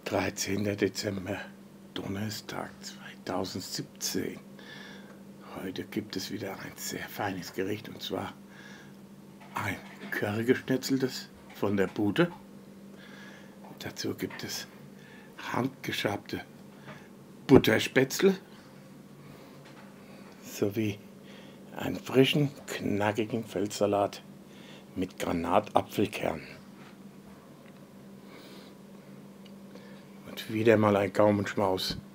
13. Dezember, Donnerstag 2017. Heute gibt es wieder ein sehr feines Gericht, und zwar ein Currygeschnetzeltes von der Bude. Dazu gibt es handgeschabte Butterspätzle sowie einen frischen, knackigen Feldsalat mit Granatapfelkern. Und wieder mal ein Gaumenschmaus.